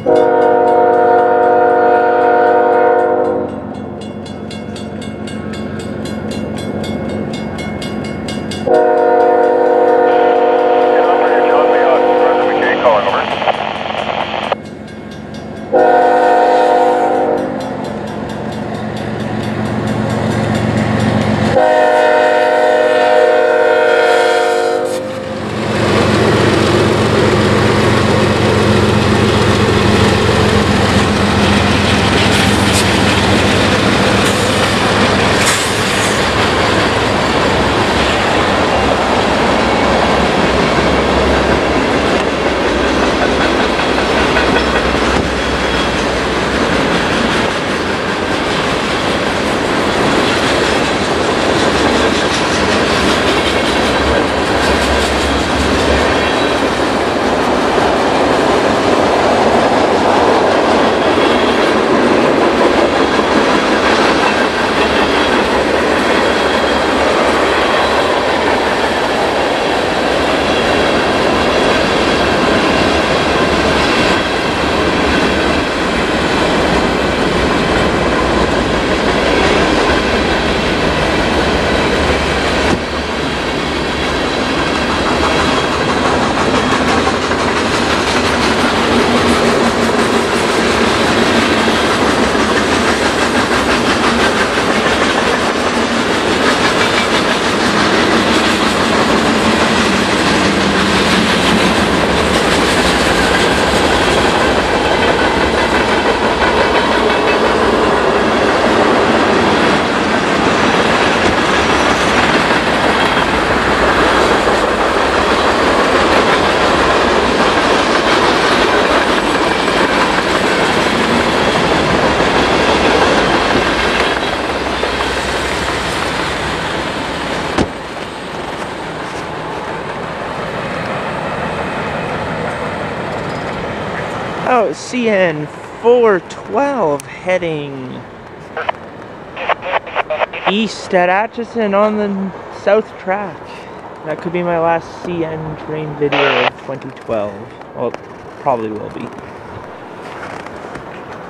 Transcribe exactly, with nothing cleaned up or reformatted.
Oh, C N four twelve heading east at Atchison on the south track. That could be my last C N train video of twenty twelve. Well, it probably will be.